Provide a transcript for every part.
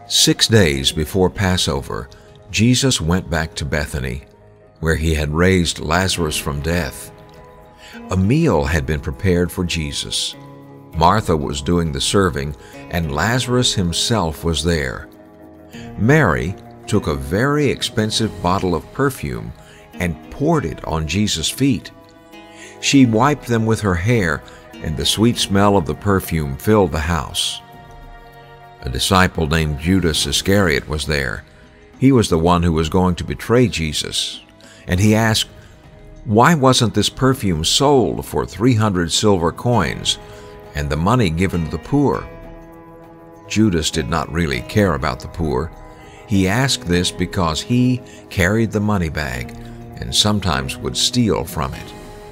6 days before Passover, Jesus went back to Bethany, where he had raised Lazarus from death. A meal had been prepared for Jesus. Martha was doing the serving, and Lazarus himself was there. Mary took a very expensive bottle of perfume and poured it on Jesus' feet. She wiped them with her hair, and the sweet smell of the perfume filled the house. A disciple named Judas Iscariot was there. He was the one who was going to betray Jesus, and he asked, "Why wasn't this perfume sold for 300 silver coins and the money given to the poor?" Judas did not really care about the poor. He asked this because he carried the money bag and sometimes would steal from it.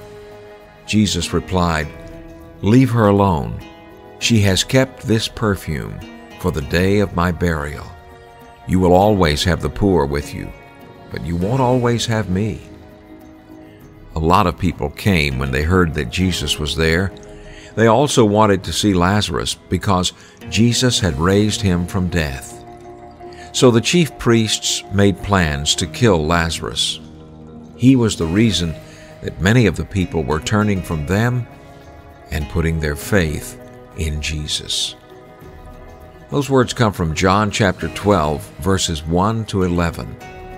Jesus replied, "Leave her alone. She has kept this perfume for the day of my burial. You will always have the poor with you, but you won't always have me." A lot of people came when they heard that Jesus was there. They also wanted to see Lazarus because Jesus had raised him from death. So the chief priests made plans to kill Lazarus. He was the reason that many of the people were turning from them and putting their faith in Jesus. Those words come from John chapter 12, verses 1 to 11.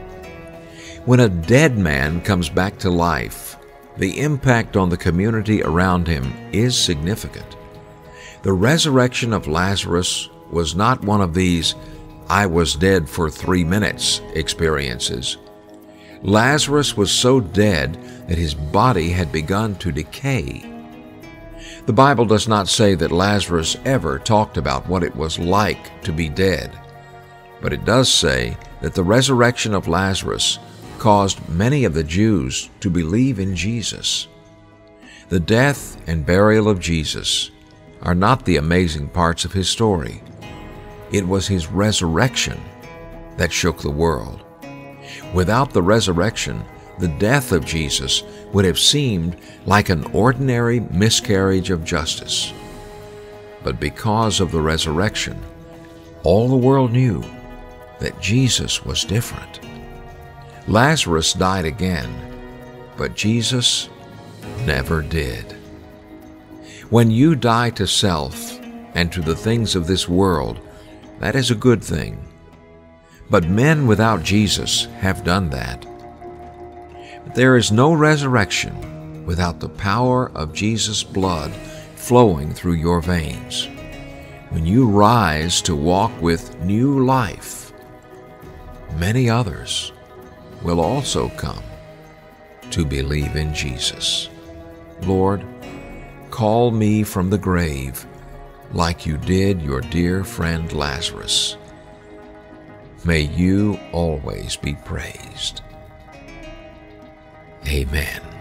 When a dead man comes back to life, the impact on the community around him is significant. The resurrection of Lazarus was not one of these "I was dead for 3 minutes" experiences. Lazarus was so dead that his body had begun to decay. The Bible does not say that Lazarus ever talked about what it was like to be dead, but it does say that the resurrection of Lazarus caused many of the Jews to believe in Jesus. The death and burial of Jesus are not the amazing parts of his story. It was his resurrection that shook the world. Without the resurrection, the death of Jesus would have seemed like an ordinary miscarriage of justice. But because of the resurrection, all the world knew that Jesus was different. Lazarus died again, but Jesus never did. When you die to self and to the things of this world, that is a good thing. But men without Jesus have done that. But there is no resurrection without the power of Jesus' blood flowing through your veins. When you rise to walk with new life, many others will also come to believe in Jesus. Lord, call me from the grave like you did your dear friend Lazarus. May you always be praised. Amen.